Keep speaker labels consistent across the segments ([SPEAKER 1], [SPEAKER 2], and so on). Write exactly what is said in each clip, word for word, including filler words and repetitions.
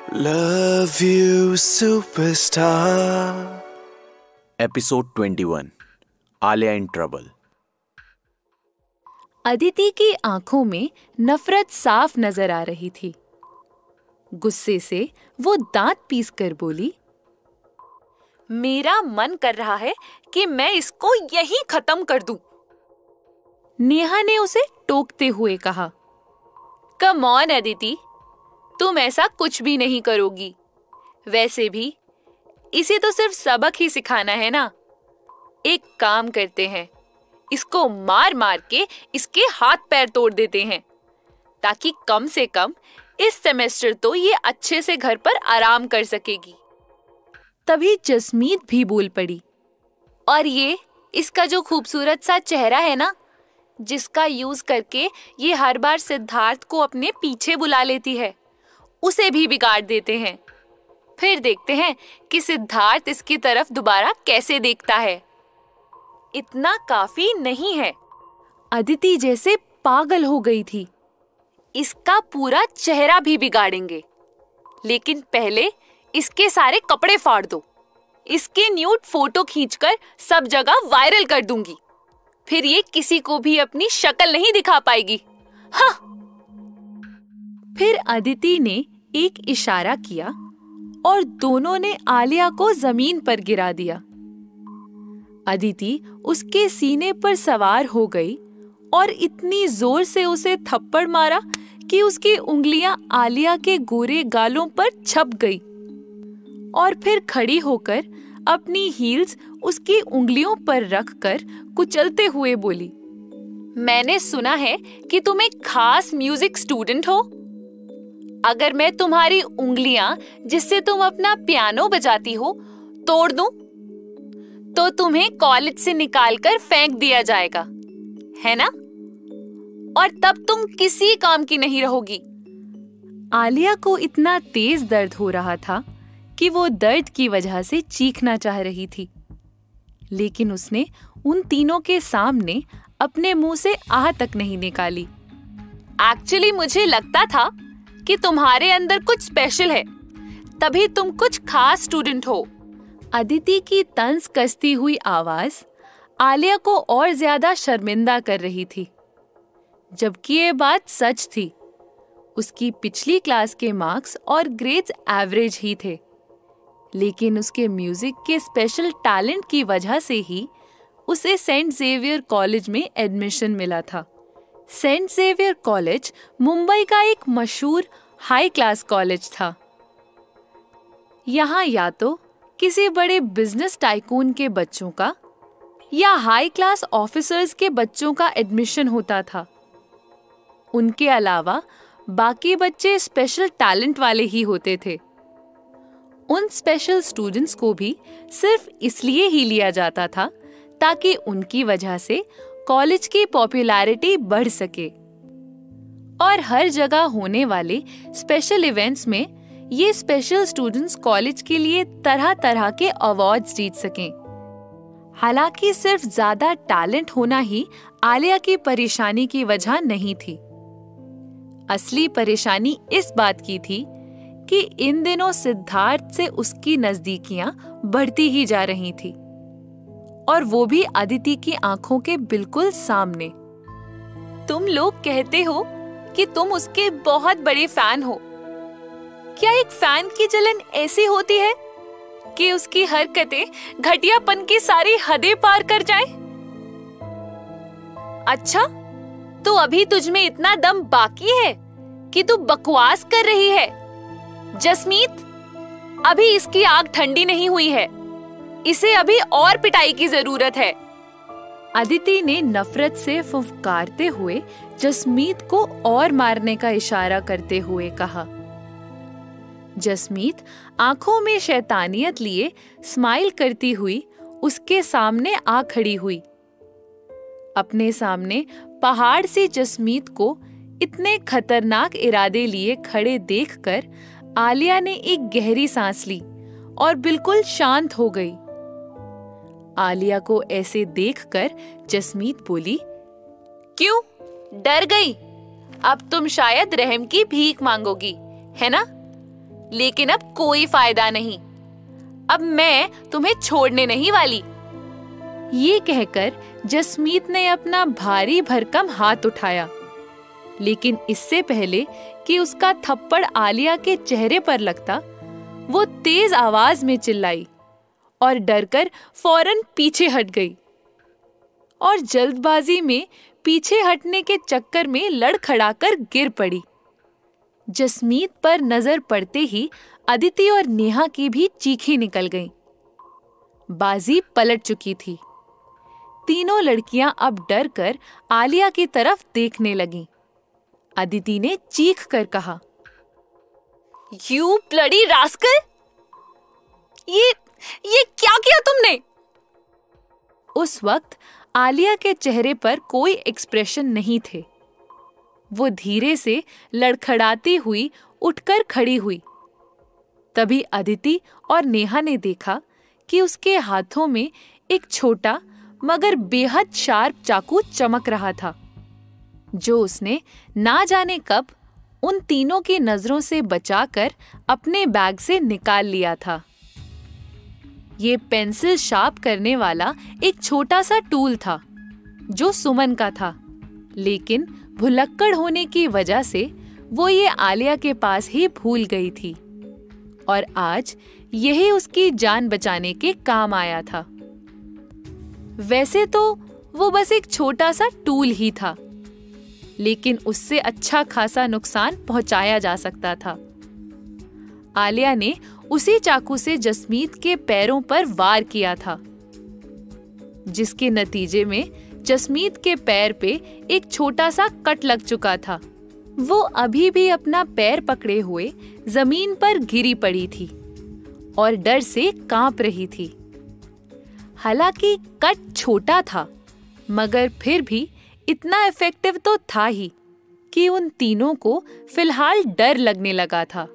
[SPEAKER 1] Love you, superstar.
[SPEAKER 2] Episode इक्कीस, Alia in trouble.
[SPEAKER 3] Aditi की आंखों में नफरत साफ नजर आ रही थी। गुस्से से वो दांत पीस कर बोली, मेरा मन कर रहा है कि मैं इसको यहीं खत्म कर दूं। नेहा ने उसे टोकते हुए कहा, कम ऑन अदिति, तुम ऐसा कुछ भी नहीं करोगी। वैसे भी इसे तो सिर्फ सबक ही सिखाना है ना। एक काम करते हैं, इसको मार मार के इसके हाथ पैर तोड़ देते हैं, ताकि कम से कम इस सेमेस्टर तो ये अच्छे से घर पर आराम कर सकेगी। तभी जसमीत भी बोल पड़ी, और ये इसका जो खूबसूरत सा चेहरा है ना, जिसका यूज करके ये हर बार सिद्धार्थ को अपने पीछे बुला लेती है, उसे भी बिगाड़ देते हैं। फिर देखते हैं कि सिद्धार्थ इसकी तरफ दोबारा कैसे देखता है। इतना काफी नहीं है। अदिति जैसे पागल हो गई थी। इसका पूरा चेहरा भी बिगाड़ेंगे, लेकिन पहले इसके सारे कपड़े फाड़ दो। इसके न्यूड फोटो खींचकर सब जगह वायरल कर दूंगी। फिर ये किसी को भी अपनी शक्ल नहीं दिखा पाएगी। हाँ। फिर अदिति ने एक इशारा किया और दोनों ने आलिया को जमीन पर गिरा दिया। अदिति उसके सीने पर सवार हो गई और इतनी जोर से उसे थप्पड़ मारा कि उसकी उंगलियां आलिया के गोरे गालों पर छप गई, और फिर खड़ी होकर अपनी हील्स उसकी उंगलियों पर रखकर कुचलते हुए बोली, मैंने सुना है कि तुम एक खास म्यूजिक स्टूडेंट हो। अगर मैं तुम्हारी उंगलियां, जिससे तुम अपना पियानो बजाती हो, तोड़ दूं, तो तुम्हें कॉलेज से निकालकर फेंक दिया जाएगा, है ना? और तब तुम किसी काम की नहीं रहोगी। आलिया को इतना तेज दर्द हो रहा था कि वो दर्द की वजह से चीखना चाह रही थी, लेकिन उसने उन तीनों के सामने अपने मुंह से आह तक नहीं निकाली। एक्चुअली मुझे लगता था कि तुम्हारे अंदर कुछ स्पेशल है, तभी तुम कुछ खास स्टूडेंट हो। अदिति की तंज कसती हुई आवाज आलिया को और ज्यादा शर्मिंदा कर रही थी, जबकि ये बात सच थी। उसकी पिछली क्लास के मार्क्स और ग्रेड्स एवरेज ही थे, लेकिन उसके म्यूजिक के स्पेशल टैलेंट की वजह से ही उसे सेंट जेवियर कॉलेज में एडमिशन मिला था। सेंट जेवियर कॉलेज मुंबई का एक मशहूर हाई क्लास कॉलेज था। यहाँ या तो किसी बड़े बिजनेस टाइकून के बच्चों का या हाई क्लास ऑफिसर्स के बच्चों का एडमिशन होता था। उनके अलावा बाकी बच्चे स्पेशल टैलेंट वाले ही होते थे। उन स्पेशल स्टूडेंट्स को भी सिर्फ इसलिए ही लिया जाता था ताकि उनकी वजह से कॉलेज की पॉपुलैरिटी बढ़ सके, और हर जगह होने वाले स्पेशल इवेंट्स में ये स्पेशल स्टूडेंट्स कॉलेज के लिए तरह तरह के अवार्ड्स जीत सकें। हालांकि सिर्फ ज्यादा टैलेंट होना ही आलिया की परेशानी की वजह नहीं थी। असली परेशानी इस बात की थी कि इन दिनों सिद्धार्थ से उसकी नजदीकियां बढ़ती ही जा रही थी, और वो भी अदिति की आंखों के बिल्कुल सामने। तुम लोग कहते हो कि तुम उसके बहुत बड़े फैन हो। क्या एक फैन की जलन ऐसी होती है कि उसकी हरकतें घटियापन की सारी हदें पार कर जाएं? अच्छा, तो अभी तुझमें इतना दम बाकी है कि तू बकवास कर रही है? जसमीत, अभी इसकी आग ठंडी नहीं हुई है। इसे अभी और पिटाई की जरूरत है। अदिति ने नफरत से फुफकारते हुए जसमीत को और मारने का इशारा करते हुए कहा। जसमीत आंखों में शैतानियत लिए स्माइल करती हुई उसके सामने आ खड़ी हुई। अपने सामने पहाड़ से जसमीत को इतने खतरनाक इरादे लिए खड़े देखकर आलिया ने एक गहरी सांस ली और बिल्कुल शांत हो गई। आलिया को ऐसे देखकर जसमीत बोली, क्यों डर गई? अब तुम शायद रहम की भीख मांगोगी, है ना? लेकिन अब कोई फायदा नहीं। अब मैं तुम्हें छोड़ने नहीं वाली। ये कहकर जसमीत ने अपना भारी भरकम हाथ उठाया, लेकिन इससे पहले कि उसका थप्पड़ आलिया के चेहरे पर लगता, वो तेज आवाज में चिल्लाई और डरकर फौरन पीछे हट गई और जल्दबाजी में पीछे हटने के चक्कर में लड़खड़ाकर गिर पड़ी। जसमीत पर नजर पड़ते ही अदिति और नेहा की भी चीखें निकल गईं। बाजी पलट चुकी थी। तीनों लड़कियां अब डर कर आलिया की तरफ देखने लगीं। अदिति ने चीख कर कहा, "You bloody rascal! ये ये क्या किया तुमने?" उस वक्त आलिया के चेहरे पर कोई एक्सप्रेशन नहीं थे। वो धीरे से लड़खड़ाती हुई उठकर खड़ी हुई। तभी अदिति और नेहा ने देखा कि उसके हाथों में एक छोटा मगर बेहद शार्प चाकू चमक रहा था, जो उसने ना जाने कब उन तीनों की नजरों से बचाकर अपने बैग से निकाल लिया था। ये पेंसिल शार्प करने वाला एक छोटा सा टूल था, जो सुमन का था, लेकिन भुलक्कड़ होने की वजह से वो ये आलिया के पास ही भूल गई थी और आज यही उसकी जान बचाने के काम आया था। वैसे तो वो बस एक छोटा सा टूल ही था, लेकिन उससे अच्छा खासा नुकसान पहुंचाया जा सकता था। आलिया ने उसी चाकू से जसमीत के पैरों पर वार किया था, जिसके नतीजे में जसमीत के पैर पे एक छोटा सा कट लग चुका था। वो अभी भी अपना पैर पकड़े हुए जमीन पर गिरी पड़ी थी और डर से कांप रही थी। हालांकि कट छोटा था, मगर फिर भी इतना इफेक्टिव तो था ही कि उन तीनों को फिलहाल डर लगने लगा था।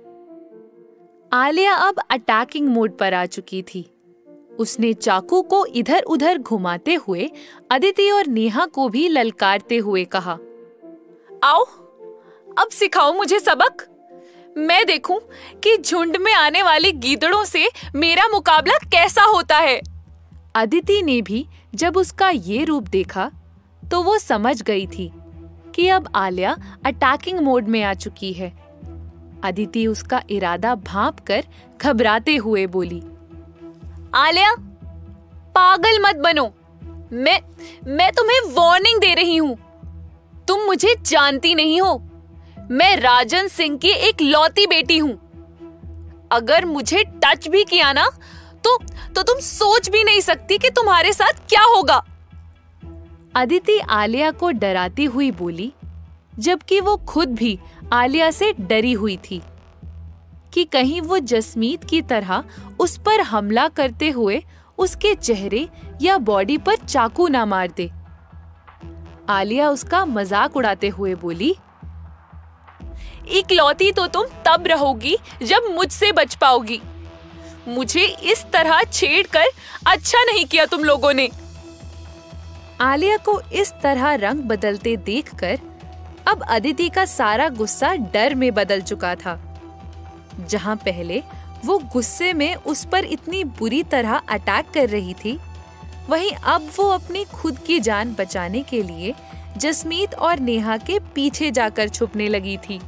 [SPEAKER 3] आलिया अब अटैकिंग मोड पर आ चुकी थी। उसने चाकू को इधर उधर घुमाते हुए अदिति और नेहा को भी ललकारते हुए कहा, "आओ, अब सिखाओ मुझे सबक। मैं देखूं कि झुंड में आने वाली गीदड़ों से मेरा मुकाबला कैसा होता है।" अदिति ने भी जब उसका ये रूप देखा तो वो समझ गई थी कि अब आलिया अटैकिंग मोड में आ चुकी है। अदिति उसका इरादा भांपकर घबराते हुए बोली, "आलिया, पागल मत बनो। मैं मैं तुम्हें वार्निंग दे रही हूँ। तुम मुझे जानती नहीं हो। मैं राजन सिंह की एक लौती बेटी हूँ। अगर मुझे टच भी किया ना तो तो तुम सोच भी नहीं सकती कि तुम्हारे साथ क्या होगा।" अदिति आलिया को डराती हुई बोली, जबकि वो खुद भी आलिया से डरी हुई थी कि कहीं वो जसमीत की तरह उस पर हमला करते हुए उसके चेहरे या बॉडी पर चाकू ना मार दे। आलिया उसका मजाक उड़ाते हुए बोली, "इकलौती तो तुम तब रहोगी जब मुझसे बच पाओगी। मुझे इस तरह छेड़कर अच्छा नहीं किया तुम लोगों ने।" आलिया को इस तरह रंग बदलते देखकर अब अदिति का सारा गुस्सा डर में बदल चुका था। जहां पहले वो गुस्से में उस पर इतनी बुरी तरह अटैक कर रही थी, वहीं अब वो अपनी खुद की जान बचाने के लिए जसमीत और नेहा के पीछे जाकर छुपने लगी थी।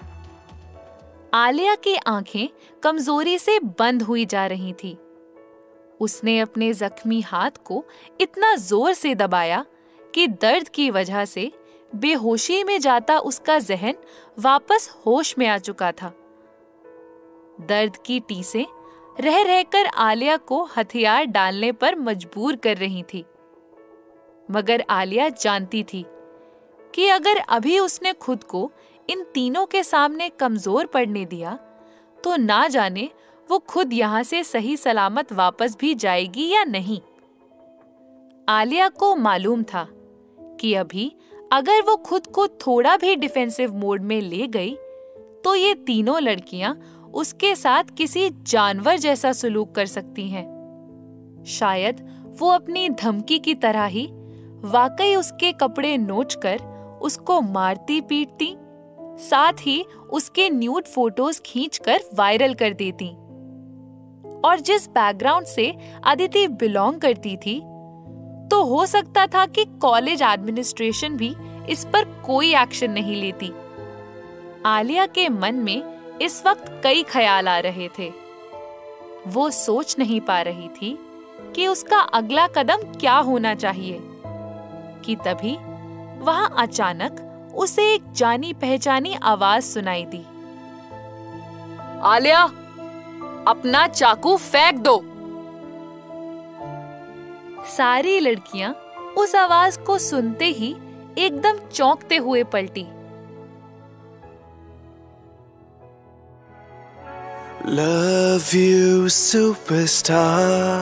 [SPEAKER 3] आलिया की आंखें कमजोरी से बंद हुई जा रही थी। उसने अपने जख्मी हाथ को इतना जोर से दबाया कि दर्द की वजह से बेहोशी में जाता उसका जहन वापस होश में आ चुका था। दर्द की टीसें रह रहकर आलिया को हथियार डालने पर मजबूर कर रही थी, मगर आलिया जानती थी कि अगर अभी उसने खुद को इन तीनों के सामने कमजोर पड़ने दिया तो ना जाने वो खुद यहाँ से सही सलामत वापस भी जाएगी या नहीं। आलिया को मालूम था कि अभी अगर वो खुद को थोड़ा भी डिफेंसिव मोड में ले गई तो ये तीनों लड़कियां उसके साथ किसी जानवर जैसा सलूक कर सकती हैं। शायद वो अपनी धमकी की तरह ही वाकई उसके कपड़े नोचकर उसको मारती पीटती, साथ ही उसके न्यूड फोटोज खींचकर वायरल कर देती। और जिस बैकग्राउंड से अदिति बिलोंग करती थी, तो हो सकता था कि कॉलेज एडमिनिस्ट्रेशन भी इस पर कोई एक्शन नहीं लेती। आलिया के मन में इस वक्त कई ख्याल आ रहे थे। वो सोच नहीं पा रही थी कि उसका अगला कदम क्या होना चाहिए कि तभी वहां अचानक उसे एक जानी पहचानी आवाज सुनाई दी। आलिया, अपना चाकू फेंक दो। सारी लड़कियां उस आवाज को सुनते ही एकदम चौंकते हुए पलटी।
[SPEAKER 1] Love you, superstar.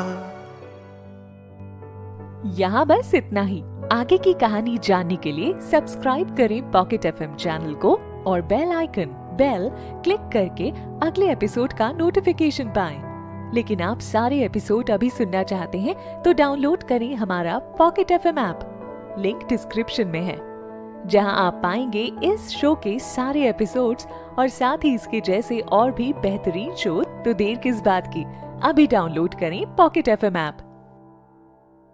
[SPEAKER 4] यहाँ बस इतना ही। आगे की कहानी जानने के लिए सब्सक्राइब करें पॉकेट एफएम चैनल को और बेल आइकन बेल क्लिक करके अगले एपिसोड का नोटिफिकेशन पाएं। लेकिन आप सारे एपिसोड अभी सुनना चाहते हैं तो डाउनलोड करें हमारा pocket FM app. Link description में है, जहां आप पाएंगे इस शो के सारे एपिसोड्स और साथ ही इसके जैसे और भी बेहतरीन शो। तो देर किस बात की, अभी डाउनलोड करें पॉकेट एफएम ऐप।